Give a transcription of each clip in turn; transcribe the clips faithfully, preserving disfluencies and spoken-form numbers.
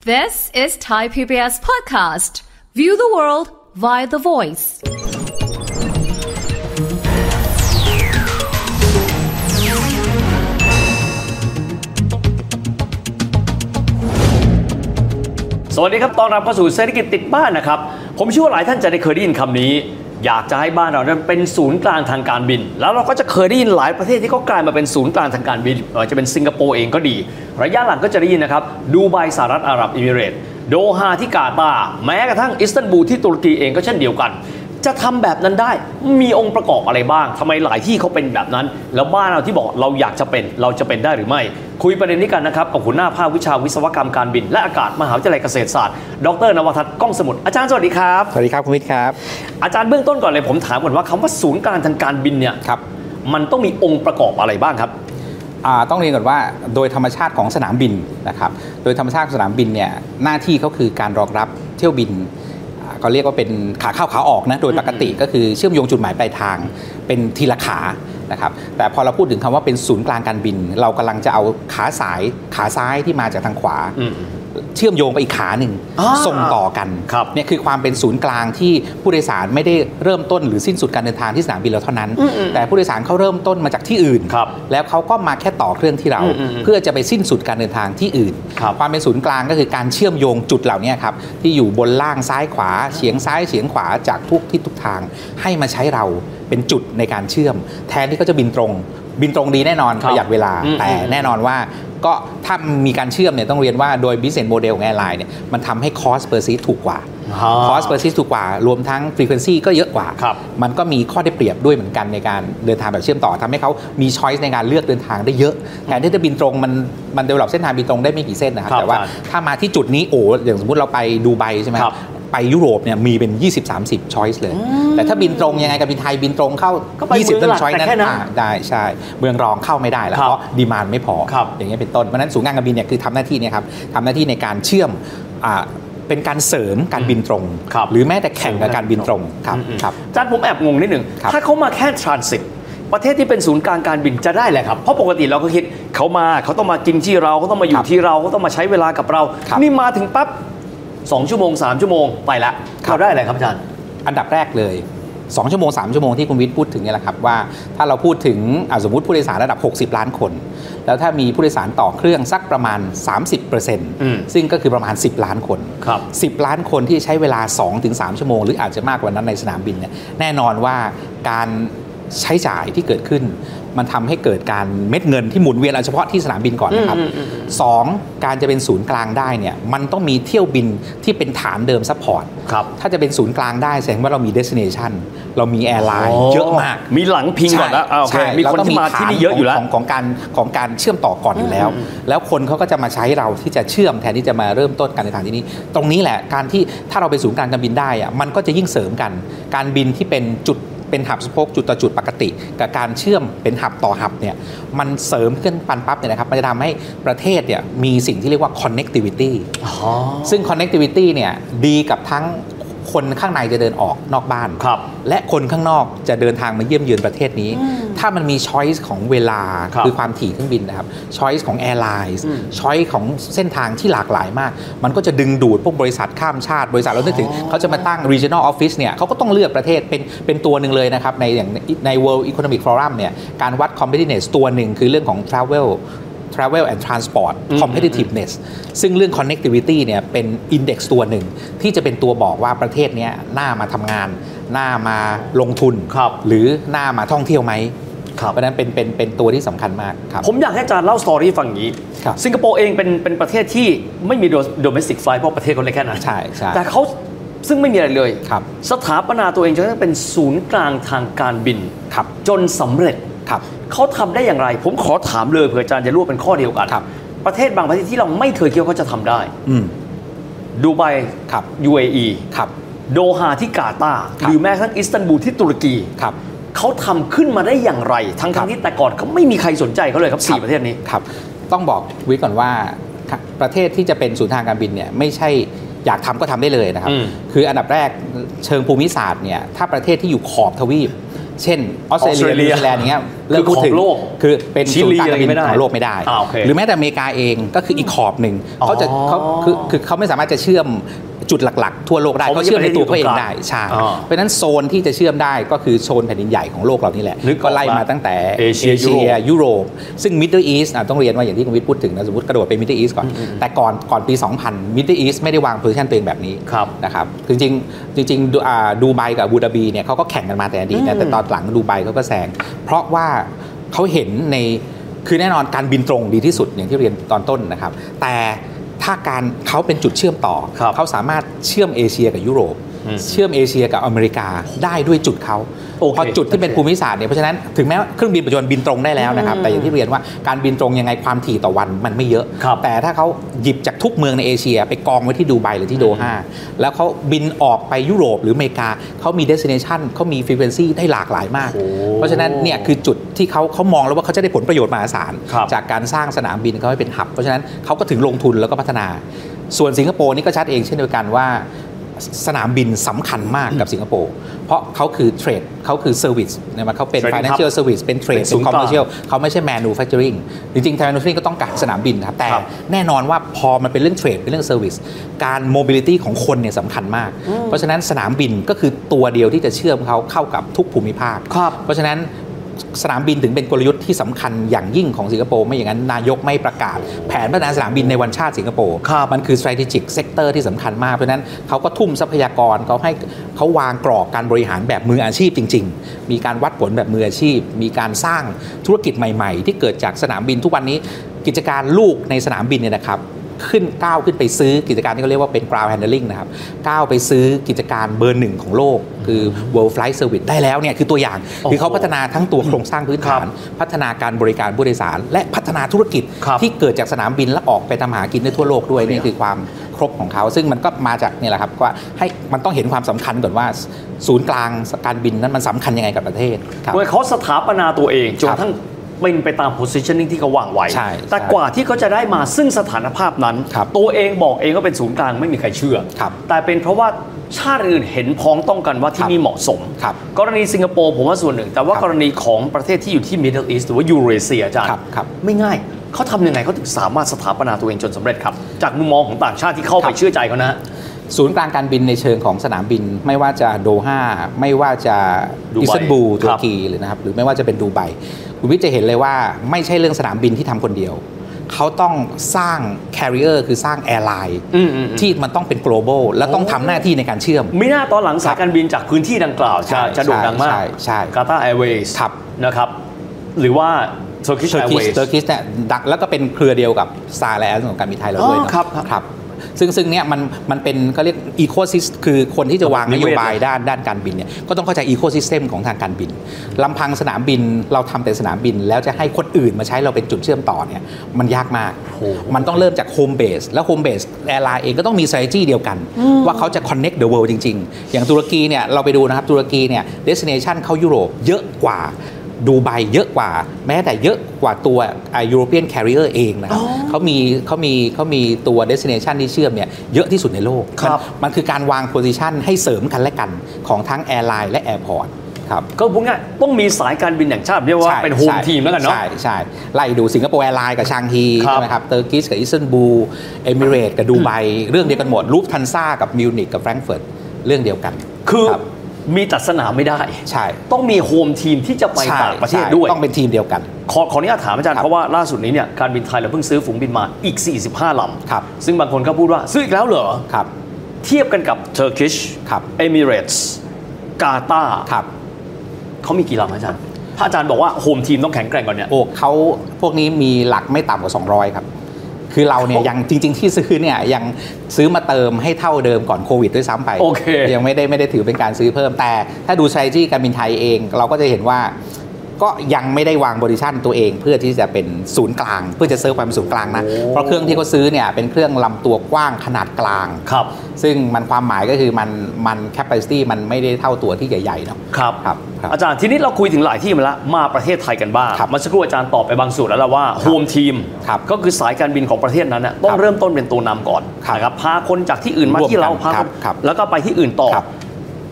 This is Thai พี บี เอส podcast. View the world via the voice. สวัสดีครับต้อนรับเข้าสู่เศรษฐกิจติดบ้านนะครับผมเชื่อว่าหลายท่านจะได้เคยได้ยินคำนี้อยากจะให้บ้านเรานั้นเป็นศูนย์กลางทางการบินแล้วเราก็จะเคยได้ยินหลายประเทศที่เขากลายมาเป็นศูนย์กลางทางการบินจะเป็นสิงคโปร์เองก็ดีระยะหลังก็จะได้ยินนะครับดูไบสหรัฐอาหรับเอมิเรตส์โดฮาที่กาตาร์แม้กระทั่งอิสตันบูลที่ตุรกีเองก็เช่นเดียวกันจะทำแบบนั้นได้มีองค์ประกอบอะไรบ้างทำไมหลายที่เขาเป็นแบบนั้นแล้วบ้านเราที่บอกเราอยากจะเป็นเราจะเป็นได้หรือไม่คุยประเด็นนี้กันนะครับกับหัวหน้าภาควิชาวิศวกรรมการบินและอากาศมหาวิทยาลัยเกษตรศาสตร์ดร.นวทัศน์ก้องสมุทรอาจารย์สวัสดีครับสวัสดีครับคุณวิทย์ครับอาจารย์เบื้องต้นก่อนเลยผมถามก่อนว่าคำว่าศูนย์กลางทางการบินเนี่ยครับมันต้องมีองค์ประกอบอะไรบ้างครับต้องเรียนก่อนว่าโดยธรรมชาติของสนามบินนะครับโดยธรรมชาติของสนามบินเนี่ยหน้าที่เขาคือการรองรับเที่ยวบินเขาเรียกว่าเป็นขาเข้าขาออกนะโดยปกติก็คือเชื่อมโยงจุดหมายปลายทางเป็นทีละขานะครับแต่พอเราพูดถึงคำว่าเป็นศูนย์กลางการบินเรากำลังจะเอาขาสายขาซ้ายที่มาจากทางขวาเชื่อมโยงไปอีกขาหนึ่งส่งต่อกันเนี่ยคือความเป็นศูนย์กลางที่ผู้โดยสารไม่ได้เริ่มต้นหรือสิ้นสุดการเดินทางที่สนามบินเราเท่านั้นแต่ผู้โดยสารเขาเริ่มต้นมาจากที่อื่นแล้วเขาก็มาแค่ต่อเครื่องที่เราเพื่อจะไปสิ้นสุดการเดินทางที่อื่นความเป็นศูนย์กลางก็คือการเชื่อมโยงจุดเหล่านี้ครับที่อยู่บนล่างซ้ายขวาเฉียงซ้ายเฉียงขวาจากทุกทิศทุกทางให้มาใช้เราเป็นจุดในการเชื่อมแทนที่เขาจะบินตรงบินตรงดีแน่นอนประหยัดเวลาแต่แน่นอนว่าก็ถ้ามีการเชื่อมเนี่ยต้องเรียนว่าโดย business model ของแอร์ไลน์เนี่ยมันทำให้ cost per seat ถูกกว่า cost per seat ถูกกว่ารวมทั้ง frequency ก็เยอะกว่ามันก็มีข้อได้เปรียบด้วยเหมือนกันในการเดินทางแบบเชื่อมต่อทำให้เขามี choice ในการเลือกเดินทางได้เยอะแทนที่จะบินตรงมันมัน develop เส้นทางบินตรงได้ไม่กี่เส้นนะครับแต่ว่าถ้ามาที่จุดนี้โอ้อย่างสมมุติเราไปดูไบใช่ไหมไปยุโรปเนี่ยมีเป็น ยี่สิบ สามสิบ choice เลยแต่ถ้าบินตรงยังไงกับบินไทยบินตรงเข้ายี่สิบต้น choice นั้นได้ใช่เมืองรองเข้าไม่ได้แล้วเพราะดีมานด์ไม่พออย่างเงี้ยเป็นต้นเพราะนั้นศูนย์กลางการบินเนี่ยคือทำหน้าที่เนี่ยครับทำหน้าที่ในการเชื่อมเป็นการเสริมการบินตรงหรือแม้แต่แข่งกับการบินตรงครับครับอาจารย์ผมแอบงงนิดหนึ่งถ้าเขามาแค่ transit ประเทศที่เป็นศูนย์กลางการบินจะได้แหละครับเพราะปกติเราก็คิดเขามาเขาต้องมากินที่เราเขาต้องมาอยู่ที่เราเขาต้องมาใช้เวลากับเรานี่มาถึงปั๊บสองชั่วโมงสามชั่วโมงไปละเราได้อะไรครับอาจารย์อันดับแรกเลยสองชั่วโมงสามชั่วโมงที่คุณวิทย์พูดถึงนี่แหละครับว่าถ้าเราพูดถึงสมมุติผู้โดยสารระดับหกสิบล้านคนแล้วถ้ามีผู้โดยสารต่อเครื่องสักประมาณ สามสิบเปอร์เซ็นต์ ซึ่งก็คือประมาณสิบล้านคนครับสิบล้านคนที่ใช้เวลา สองถึงสาม ชั่วโมงหรืออาจจะมากกว่านั้นในสนามบินเนี่ยแน่นอนว่าการใช้จ่ายที่เกิดขึ้นมันทำให้เกิดการเม็ดเงินที่หมุนเวียนเฉพาะที่สนามบินก่อนนะครับสองการจะเป็นศูนย์กลางได้เนี่ยมันต้องมีเที่ยวบินที่เป็นฐานเดิมซัพพอร์ตถ้าจะเป็นศูนย์กลางได้แสดงว่าเรามีเดสติเนชันเรามีแอร์ไลน์เยอะมากมีหลังพิงก่อนแล้วใช่มีคนที่มาที่นี่เยอะอยู่แล้วของของการของการเชื่อมต่อก่อนอยู่แล้วแล้วคนเขาก็จะมาใช้เราที่จะเชื่อมแทนที่จะมาเริ่มต้นการเดินทางที่นี่ตรงนี้แหละการที่ถ้าเราเป็นศูนย์กลางการบินได้อะมันก็จะยิ่งเสริมกันการบินที่เป็นจุดเป็นหับสโปกจุดต่อจุดปกติกับการเชื่อมเป็นหับต่อหับเนี่ยมันเสริมขึ้นปันปั๊บเนี่ยนะครับมันจะทำให้ประเทศเนี่ยมีสิ่งที่เรียกว่า connectivity ซึ่ง connectivity เนี่ยดีกับทั้งคนข้างในจะเดินออกนอกบ้านและคนข้างนอกจะเดินทางมาเยี่ยมเยือนประเทศนี้ถ้ามันมี choice ของเวลา ค, คือความถี่เครื่องบินนะครับ choice ของ airlines choice ของเส้นทางที่หลากหลายมากมันก็จะดึงดูดพวกบริษัทข้ามชาติบริษัทเรานึกถึงเขาจะมาตั้ง regional office เนี่ยเขาก็ต้องเลือกประเทศเป็นเป็นตัวหนึ่งเลยนะครับในอย่างใน World Economic Forum เนี่ยการวัด competitiveness ตัวหนึ่งคือเรื่องของ travel travel and transport competitiveness ซึ่งเรื่อง connectivity เนี่ยเป็น index ตัวหนึ่งที่จะเป็นตัวบอกว่าประเทศนี้น่ามาทำงานน่ามาลงทุนหรือน่ามาท่องเที่ยวไหมเพราะนั้นเป็นเป็นเป็นตัวที่สำคัญมากครับผมอยากให้อาจารย์เล่าสตอรี่ฟังอย่างนี้สิงคโปร์เองเป็นเป็นประเทศที่ไม่มี domestic flight เพราะประเทศเขาเล็กแค่นั้นใช่ใช่แต่เขาซึ่งไม่มีอะไรเลยสถาปนาตัวเองจนเป็นศูนย์กลางทางการบินจนสำเร็จเขาทำได้อย่างไรผมขอถามเลยเผื่ออาจารย์จะรู้เป็นข้อเดียวกันประเทศบางประเทศที่เราไม่เคยคิดว่าเขาจะทำได้ดูไบ ยู เอ อี โดฮาที่กาตาร์หรือแม้กระทั่งอิสตันบูลที่ตุรกีเขาทำขึ้นมาได้อย่างไรทั้งทั้งที่แต่ก่อนเขาไม่มีใครสนใจเขาเลยครับสี่ประเทศนี้ครับต้องบอกวิก่อนว่าประเทศที่จะเป็นศูนย์ทางการบินเนี่ยไม่ใช่อยากทำก็ทำได้เลยนะครับคืออันดับแรกเชิงภูมิศาสตร์เนี่ยถ้าประเทศที่อยู่ขอบทวีปเช่นออสเตรเลียนิวซีแลนด์อย่างเงี้ยเริ่มพูดถึงคือเป็นศูนย์กลางการบินของโลกไม่ได้หรือแม้แต่อเมริกาเองก็คืออีกขอบหนึ่งเขาจะเขาคือคือเขาไม่สามารถจะเชื่อมจุดหลักๆทั่วโลกได้เขาเชื่อมในตัวเขาเองได้ใช่เพราะฉะนั้นโซนที่จะเชื่อมได้ก็คือโซนแผ่นดินใหญ่ของโลกเรานี่แหละก็ไล่มาตั้งแต่เอเชียยุโรปซึ่ง Middle East ต้องเรียนว่าอย่างที่คุณวิทย์พูดถึงนะสมมติกระโดดไป Middle East ก่อนแต่ก่อนก่อนปีสองพัน Middle East ไม่ได้วาง position ตัวเองแบบนี้นะครับจริงๆจริงๆดูไบกับอาบูดาบีเนี่ยเขาก็แข่งกันมาแต่อดีตนะแต่ตอนหลังดูไบเขาก็แซงเพราะว่าเขาเห็นในคือแน่นอนการบินตรงดีที่สุดอย่างที่เรียนตอนต้นนะครับแต่ถ้าการเขาเป็นจุดเชื่อมต่อเขาสามารถเชื่อมเอเชียกับยุโรปเชื่อมเอเชียกับอเมริกาได้ด้วยจุดเขาพอจุดที่เป็นภูมิศาสตร์เนี่ยเพราะฉะนั้นถึงแม้เครื่องบินปัจจุบันบินตรงได้แล้วนะครับแต่อย่างที่เรียนว่าการบินตรงยังไงความถี่ต่อวันมันไม่เยอะแต่ถ้าเขาหยิบจากทุกเมืองในเอเชียไปกองไว้ที่ดูไบหรือที่โดฮาแล้วเขาบินออกไปยุโรปหรืออเมริกาเขามี destination เขามี frequency ได้หลากหลายมากเพราะฉะนั้นเนี่ยคือจุดที่เขาเขามองแล้วว่าเขาจะได้ผลประโยชน์มหาศาลจากการสร้างสนามบินเขาให้เป็นหับเพราะฉะนั้นเขาก็ถึงลงทุนแล้วก็พัฒนาส่วนสิงคโปร์นี่ก็ชัดเองเช่นเดียวกันว่าสนามบินสำคัญมากกับสิงคโปร์เพราะเขาคือเทรดเขาคือเซอร์วิสนะมันเขาเป็น financial service เป็นเทรดเป็น commercial เขาไม่ใช่ manufacturing จริงๆ manufacturing ก็ต้องการสนามบินครับแต่แน่นอนว่าพอมันเป็นเรื่องเทรดเป็นเรื่อง service การ mobility ของคนเนี่ยสำคัญมากเพราะฉะนั้นสนามบินก็คือตัวเดียวที่จะเชื่อมเขาเข้ากับทุกภูมิภาคเพราะฉะนั้นสนามบินถึงเป็นกลยุทธ์ที่สำคัญอย่างยิ่งของสิงคโปร์ไม่อย่างนั้นนายกไม่ประกาศแผนพัฒนาสนามบินในวันชาติสิงคโปร์มันคือ strategic sector ที่สำคัญมากเพราะฉะนั้นเขาก็ทุ่มทรัพยากรเขาให้เขาวางกรอบการบริหารแบบมืออาชีพจริงๆมีการวัดผลแบบมืออาชีพมีการสร้างธุรกิจใหม่ๆที่เกิดจากสนามบินทุกวันนี้กิจการลูกในสนามบินเนี่ยนะครับขึ้นก้าวขึ้นไปซื้อกิจการที่เขาเรียกว่าเป็น ground handling นะครับก้าวไปซื้อกิจการเบอร์หนึ่งของโลกคือ World Flight Service ได้แล้วเนี่ยคือตัวอย่างคือเขาพัฒนาทั้งตัวโครงสร้างพื้นฐานพัฒนาการบริการผู้โดยสารและพัฒนาธุรกิจที่เกิดจากสนามบินและออกไปทำหากินได้ทั่วโลกด้วยนี่คือความครบของเขาซึ่งมันก็มาจากนี่แหละครับว่าให้มันต้องเห็นความสำคัญก่อนว่าศูนย์กลางการบินนั้นมันสำคัญยังไงกับประเทศโดยเขาสถาปนาตัวเองจนทั้งเป็นไปตาม positioning ที่เขาวางไว้แต่กว่าที่เขาจะได้มาซึ่งสถานภาพนั้นตัวเองบอกเองก็เป็นศูนย์กลางไม่มีใครเชื่อแต่เป็นเพราะว่าชาติอื่นเห็นพ้องต้องกันว่าที่นี่เหมาะสมกรณีสิงคโปร์ผมว่าส่วนหนึ่งแต่ว่ากรณีของประเทศที่อยู่ที่ Middle East หรือว่ายูเรเซียอาจารย์ไม่ง่ายเขาทำยังไงเขาถึงสามารถสถาปนาตัวเองจนสำเร็จครับจากมุมมองของต่างชาติที่เข้าไปเชื่อใจเขานะศูนย์กลางการบินในเชิงของสนามบินไม่ว่าจะโดฮาไม่ว่าจะอิสตันบูลตุรกีหรือนะครับหรือไม่ว่าจะเป็นดูไบคุณวิทย์จะเห็นเลยว่าไม่ใช่เรื่องสนามบินที่ทำคนเดียวเขาต้องสร้าง carrier คือสร้างแอร์ไลน์ที่มันต้องเป็น global และต้องทำหน้าที่ในการเชื่อมไม่น่าตอนหลังสายการบินจากพื้นที่ดังกล่าวจะจะโด่งดังมากกาตาร์แอร์เวย์นะครับหรือว่าTurkish Airways Turkish เนี่ยดักแล้วก็เป็นเครือเดียวกับ Star Alliance ของการบินไทยเราด้วยนะครับครับซึ่งซึ่งเนี่ยมันมันเป็นเขาเรียกอีโคซิสคือคนที่จะวางนโยบายด้านด้านการบินเนี่ยก็ต้องเข้าใจอีโคซิสเต็มของทางการบินลำพังสนามบินเราทำแต่สนามบินแล้วจะให้คนอื่นมาใช้เราเป็นจุดเชื่อมต่อเนี่ยมันยากมากมันต้องเริ่มจากโฮมเบสแล้วโฮมเบสแอร์ไลน์เองก็ต้องมี strategy เดียวกันว่าเขาจะ connect the world จริงๆอย่างตุรกีเนี่ยเราไปดูนะครับตุรกีเนี่ย destination เข้ายุโรปเยอะกว่าดูไบเยอะกว่าแม้แต่เยอะกว่าตัว European Carrier เองนะครับเขามีเขามีเขามีตัว destination ที่เชื่อมเนี่ยเยอะที่สุดในโลกมันคือการวาง position ให้เสริมกันและกันของทั้ง Airline และ Airport ครับก็พูดง่ายต้องมีสายการบินแห่งชาติเรียกว่าเป็นโฮมทีมแล้วกันเนาะใช่ใช่ไล่ดูสิงคโปร์แอร์ไลน์กับชางฮีใช่ไหมครับเตอร์กิสกับอิสตันบูลเอมิเรตส์กับดูไบเรื่องเดียวกันหมดลูฟทันซ่ากับมิวนิกกับแฟรงก์เฟิร์ตเรื่องเดียวกันคือมีตัดสนามไม่ได้ใช่ต้องมีโฮมทีมที่จะไปต่างประเทศด้วยต้องเป็นทีมเดียวกันขอขออนุญาตถามอาจารย์เพราะว่าล่าสุดนี้เนี่ยการบินไทยเราเพิ่งซื้อฝูงบินมาอีกสี่สิบห้าลำครับซึ่งบางคนก็พูดว่าซื้ออีกแล้วเหรอครับเทียบกันกับ Turkish ครับ Emirates กาตาร์ครับเขามีกี่ลำอาจารย์ถ้าอาจารย์บอกว่าโฮมทีมต้องแข็งแกร่งก่อนเนี่ยโอ้เขาพวกนี้มีหลักไม่ต่ำกว่าสองร้อยครับคือเราเนี่ยยังจริงๆที่ซื้อเนี่ยยังซื้อมาเติมให้เท่าเดิมก่อนโควิดด้วยซ้ำไป okay. ยังไม่ได้ไม่ได้ถือเป็นการซื้อเพิ่มแต่ถ้าดู strategy การบินไทยเองเราก็จะเห็นว่าก็ยังไม่ได้วางโพซิชั่นตัวเองเพื่อที่จะเป็นศูนย์กลางเพื่อจะเซิร์ฟความเป็นศูนย์กลางนะเพราะเครื่องที่เขาซื้อเนี่ยเป็นเครื่องลำตัวกว้างขนาดกลางครับซึ่งมันความหมายก็คือมันมัน capacity มันไม่ได้เท่าตัวที่ใหญ่ๆเนาะครับครับอาจารย์ทีนี้เราคุยถึงหลายที่มาแล้วมาประเทศไทยกันบ้างเมื่อสักครู่อาจารย์ตอบไปบางส่วนแล้วล่ะว่าโฮมทีมก็คือสายการบินของประเทศนั้นต้องเริ่มต้นเป็นตัวนำก่อนนะครับพาคนจากที่อื่นมาที่เราพาแล้วก็ไปที่อื่นต่อ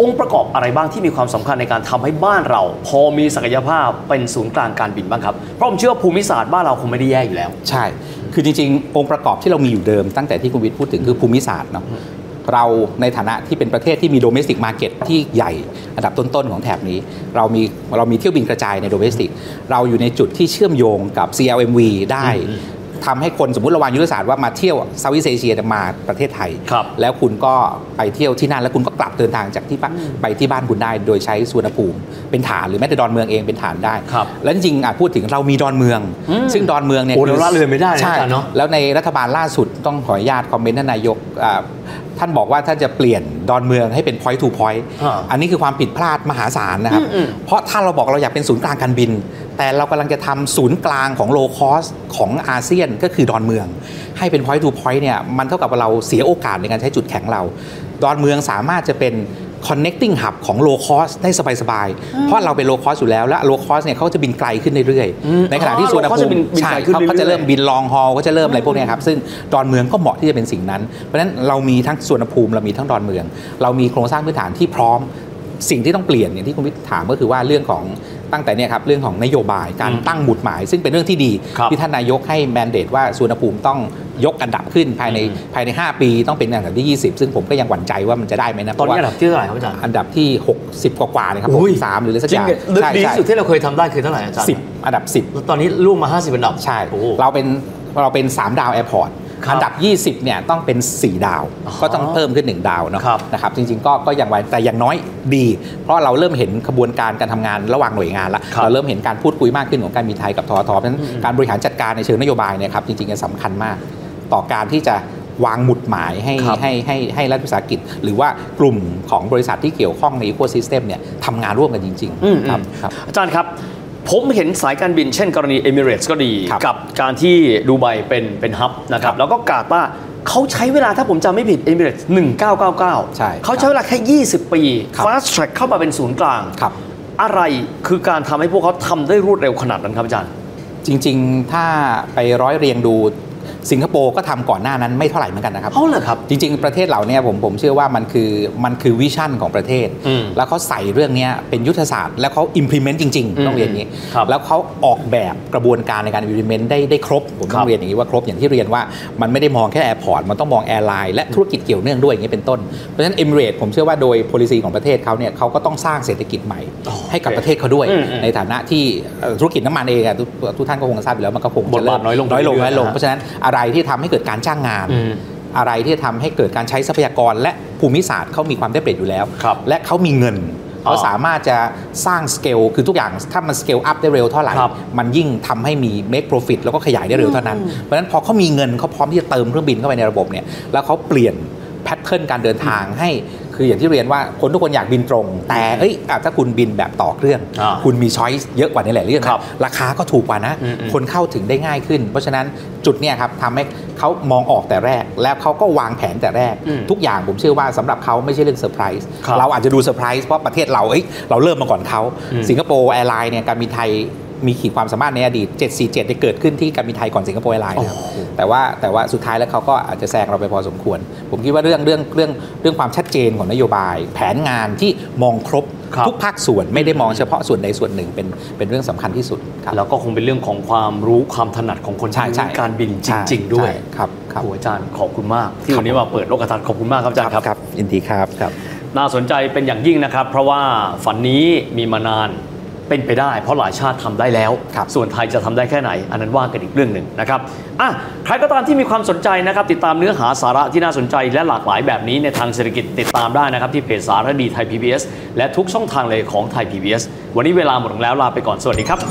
องค์ประกอบอะไรบ้างที่มีความสำคัญในการทำให้บ้านเราพอมีศักยภาพเป็นศูนย์กลางการบินบ้างครับเพราะผมเชื่อว่าภูมิศาสตร์บ้านเราคงไม่ได้แย่อยู่แล้วใช่คือจริงๆองค์ประกอบที่เรามีอยู่เดิมตั้งแต่ที่คุณวิทย์พูดถึงคือภูมิศาสตร์เนาะเราในฐานะที่เป็นประเทศที่มี domestic market ที่ใหญ่อันดับต้นๆของแถบนี้เรามีเรามีเที่ยวบินกระจายใน domestic เราอยู่ในจุดที่เชื่อมโยงกับ ซี แอล เอ็ม วี ได้ทำให้คนสมมุติระวางยุทธศาสตร์ว่ามาเที่ยวเซาท์อีสต์เอเชียมาประเทศไทยแล้วคุณก็ไปเที่ยวที่นั่นแล้วคุณก็กลับเดินทางจากที่ไปที่บ้านคุณได้โดยใช้สุวรรณภูมิเป็นฐานหรือแม้แต่ดอนเมืองเองเป็นฐานได้แล้วจริงๆพูดถึงเรามีดอนเมืองซึ่งดอนเมืองเนี่ยโอ้เราละเลยไม่ได้ใช่แล้วในรัฐบาลล่าสุดต้องขออนุญาตคอมเมนต์ท่านนายกท่านบอกว่าท่านจะเปลี่ยนดอนเมืองให้เป็น point to point อันนี้คือความผิดพลาดมหาศาลนะครับเพราะถ้าเราบอกเราอยากเป็นศูนย์กลางการบินแต่เรากำลังจะทำศูนย์กลางของ low cost ของอาเซียนก็คือดอนเมืองให้เป็น point to point เนี่ยมันเท่ากับเราเสียโอกาสในการใช้จุดแข็งเราดอนเมืองสามารถจะเป็น connecting hub ของ low cost ได้สบายๆเพราะเราเป็น low cost อยู่แล้วและ low cost เนี่ยเขาจะบินไกลขึ้นเรื่อยๆในขณะที่สุวรรณภูมิใช่เขาก็จะเริ่มบิน long haul ก็จะเริ่มอะไรพวกนี้ครับซึ่งดอนเมืองก็เหมาะที่จะเป็นสิ่งนั้นเพราะฉะนั้นเรามีทั้งสุวรรณภูมิเรามีทั้งดอนเมืองเรามีโครงสร้างพื้นฐานที่พร้อมสิ่งที่ต้องเปลี่ยนอย่างที่คุณวิทย์ถามก็คือว่าเรื่องของตั้งแต่เนี่ยครับเรื่องของนโยบายการตั้งหมุดหมายซึ่งเป็นเรื่องที่ดีที่ท่านนายกให้แมนเดตว่าสุวรรณภูมิต้องยกอันดับขึ้นภายในภายในห้าปีต้องเป็นอันดับที่ยี่สิบซึ่งผมก็ยังหวั่นใจว่ามันจะได้ไหมนะตอนนี้อันดับที่เท่าไหร่ครับอาจารย์อันดับที่หกสิบกว่าๆนะครับหกสิบสามหรืออะไรสักอย่างใช่ดีที่สุดที่เราเคยทำได้คือเท่าไหร่อาจารย์สิบอันดับสิบตอนนี้ล่วงมาห้าสิบอันดับใช่เราเป็นเราเป็นสามดาวแอร์พอร์ตอันดับยี่สิบเนี่ยต้องเป็นสี่ดาวก็ต้องเพิ่มขึ้นหนึ่งดาวเนาะนะครับจริงๆก็ก็ยังไว้แต่อย่างน้อยดีเพราะเราเริ่มเห็นขบวนการการทำงานระหว่างหน่วยงานแล้วเราเริ่มเห็นการพูดคุยมากขึ้นของการบินไทยกับททเพราะฉะนั้นการบริหารจัดการในเชิงนโยบายเนี่ยครับจริงๆสำคัญมากต่อการที่จะวางหมุดหมายให้ให้ให้ให้รัฐวิสาหกิจหรือว่ากลุ่มของบริษัทที่เกี่ยวข้องในอีโคซิสเต็มเนี่ยทำงานร่วมกันจริงๆครับอาจารย์ครับผมเห็นสายการบินเช่นกรณี Emirates ก็ดีกับการที่ดูไบเป็นเป็นฮับนะครับแล้วก็กาตาร์เขาใช้เวลาถ้าผมจำไม่ผิด Emirates หนึ่งพันเก้าร้อยเก้าสิบเก้าใช่เขาใช้เวลาแค่ยี่สิบปี Fast Track เข้ามาเป็นศูนย์กลางอะไรคือการทำให้พวกเขาทำได้รวดเร็วขนาดนั้นครับอาจารย์จริงๆถ้าไปร้อยเรียงดูสิงคโปร์ก็ทำก่อนหน้านั้นไม่เท่าไหร่เหมือนกันนะครับเอาเลยครับจริงๆประเทศเราเนี่ยผมผมเชื่อว่ามันคือมันคือวิชั่นของประเทศแล้วเขาใส่เรื่องนี้เป็นยุทธศาสตร์แล้วเขา implement จริงๆต้องเรียนอย่างนี้แล้วเขาออกแบบกระบวนการในการ implement ได้ได้ครบผมต้องเรียนอย่างนี้ว่าครบอย่างที่เรียนว่ามันไม่ได้มองแค่แอร์พอร์ตมันต้องมองแอร์ไลน์และธุรกิจเกี่ยวเนื่องด้วยอย่างนี้เป็นต้นเพราะฉะนั้น Emirates ผมเชื่อว่าโดย policy ของประเทศเขาเนี่ยเขาก็ต้องสร้างเศรษฐกิจใหม่ให้กับประเทศเขาด้วยในฐานะที่ธุรกิจน้ำมันเองทุกท่านก็คงทราบอยู่แล้วมันก็คงจะน้อยลงน้อยลงน้อยลงเพราะฉะนั้นอะไรที่ทำให้เกิดการจ้างงานอะไรที่จะทำให้เกิดการใช้ทรัพยากรและภูมิศาสตร์เขามีความได้เปรียบอยู่แล้วและเขามีเงินเขาสามารถจะสร้างสเกลคือทุกอย่างถ้ามันสเกลอัพได้เร็วเท่าไหร่มันยิ่งทำให้มี make profit แล้วก็ขยายได้เร็วเท่านั้นเพราะฉะนั้นพอเขามีเงินเขาพร้อมที่จะเติมเครื่องบินเข้าไปในระบบเนี่ยแล้วเขาเปลี่ยนแพทเทิร์นการเดินทางให้คืออย่างที่เรียนว่าคนทุกคนอยากบินตรงแต่เอ้ยถ้าคุณบินแบบต่อเครื่องคุณมีช้อยส์เยอะกว่าในหลายเรื่องราคาก็ถูกกว่านะคนเข้าถึงได้ง่ายขึ้นเพราะฉะนั้นจุดเนี้ยครับทำให้เขามองออกแต่แรกแล้วเขาก็วางแผนแต่แรกทุกอย่างผมเชื่อว่าสำหรับเขาไม่ใช่เรื่องเซอร์ไพรส์เราอาจจะดูเซอร์ไพรส์เพราะประเทศเราเอ้ยเราเริ่มมาก่อนเขาสิงคโปร์แอร์ไลน์เนี่ยการบินไทยมีขีดความสามารถในอดีตเจ็ดสี่เจ็ดได้เกิดขึ้นที่การบินไทยก่อนสิงคโปร์แอร์ไลน์นะครับแต่ว่าแต่ว่าสุดท้ายแล้วเขาก็อาจจะแซงเราไปพอสมควรผมคิดว่าเรื่องเรื่องเรื่องเรื่องความชัดเจนของนโยบายแผนงานที่มองครบทุกภาคส่วนไม่ได้มองเฉพาะส่วนใดส่วนหนึ่งเป็นเป็นเรื่องสำคัญที่สุดแล้วก็คงเป็นเรื่องของความรู้ความถนัดของคนที่รู้การบินจริงๆด้วยครับครับอาจารย์ขอบคุณมากที่วันนี้มาเปิดโลกทัศน์ขอบคุณมากครับอาจารย์ครับยินดีครับครับน่าสนใจเป็นอย่างยิ่งนะครับเพราะว่าฝันนี้มีมานานเป็นไปได้เพราะหลายชาติทำได้แล้วส่วนไทยจะทำได้แค่ไหนอันนั้นว่ากันอีกเรื่องหนึ่งนะครับอ่ะใครก็ตามที่มีความสนใจนะครับติดตามเนื้อหาสาระที่น่าสนใจและหลากหลายแบบนี้ในทางเศรษฐกิจติดตามได้นะครับที่เพจสารดีไทย พี บี เอส และทุกช่องทางเลยของไทย พี บี เอส วันนี้เวลาหมดลงแล้วลาไปก่อนสวัสดีครับ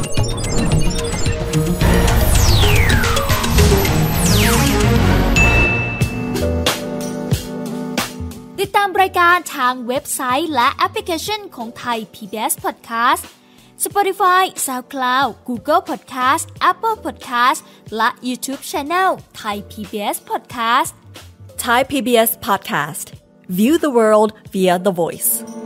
ติดตามรายการทางเว็บไซต์และแอปพลิเคชันของไทย พี บี เอส Podcast Spotify, SoundCloud, Google Podcast, Apple Podcast และ YouTube Channel Thai พี บี เอส Podcast Thai พี บี เอส Podcast View the world via the voice